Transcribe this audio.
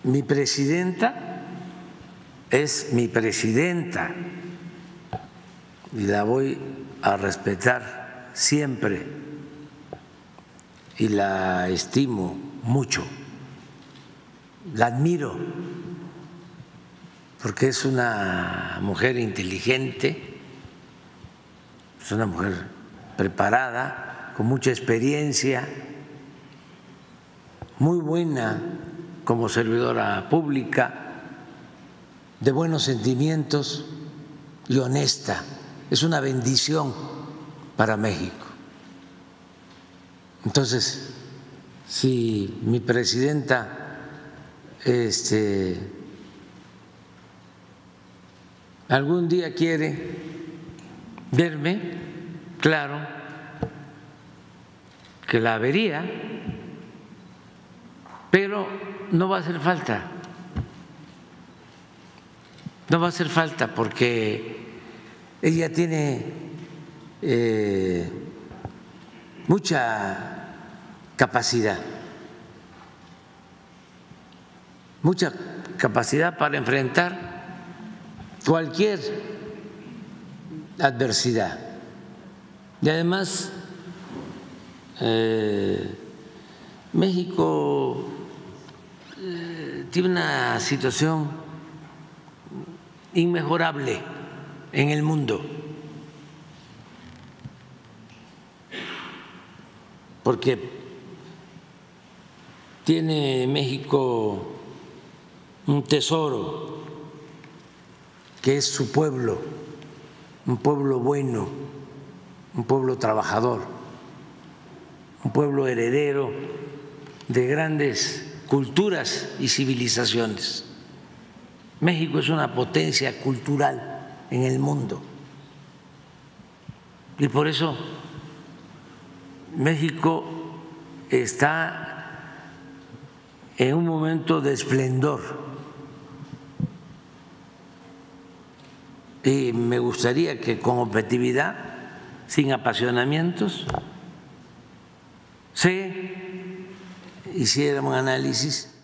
mi presidenta es mi presidenta y la voy a respetar siempre y la estimo mucho, la admiro porque es una mujer inteligente, es una mujer preparada, con mucha experiencia, muy buena como servidora pública, de buenos sentimientos y honesta. Es una bendición para México. Entonces, si mi presidenta algún día quiere verme, claro que la vería, pero no va a hacer falta, no va a hacer falta porque ella tiene mucha capacidad para enfrentar cualquier adversidad. Y además, México tiene una situación inmejorable en el mundo, porque tiene México un tesoro que es su pueblo, un pueblo bueno, un pueblo trabajador, un pueblo heredero de grandes culturas y civilizaciones. México es una potencia cultural en el mundo y por eso México está en un momento de esplendor y me gustaría que con objetividad, sin apasionamientos, se hiciera un análisis